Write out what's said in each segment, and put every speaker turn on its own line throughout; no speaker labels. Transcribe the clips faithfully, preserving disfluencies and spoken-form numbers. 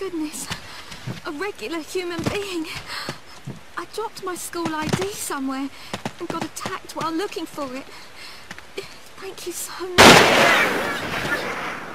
goodness. A regular human being. I dropped my school I D somewhere and got attacked while looking for it. Thank you so much.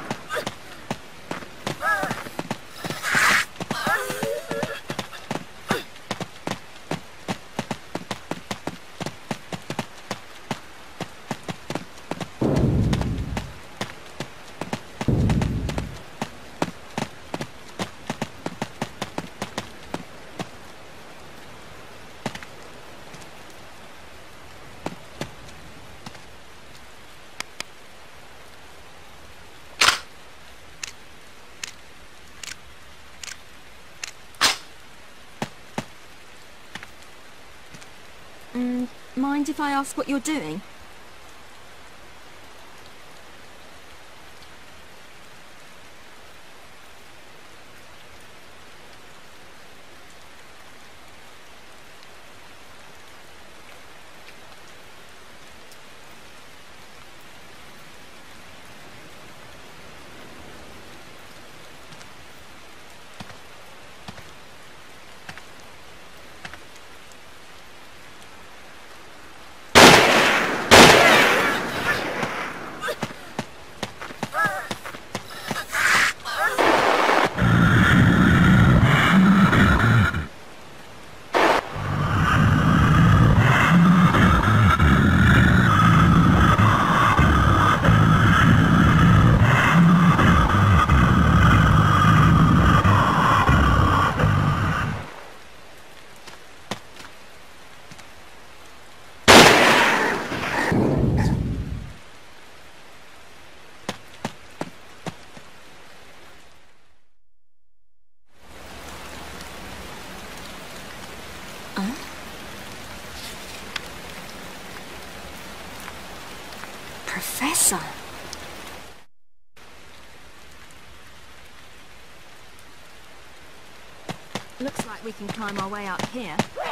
Mm, mind if I ask what you're doing? Professor. Looks like we can climb our way up here.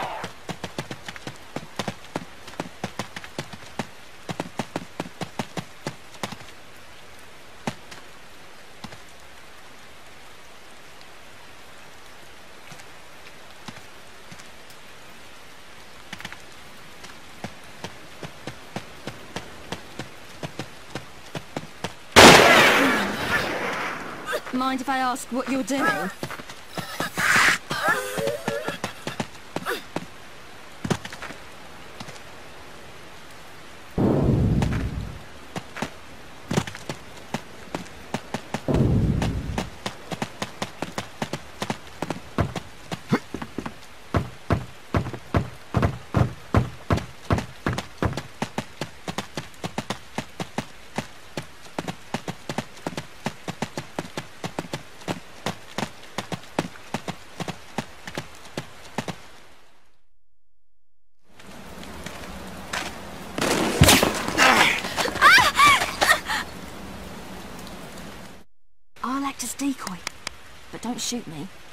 Mind if I ask what you're doing? I'll act as decoy, but don't shoot me.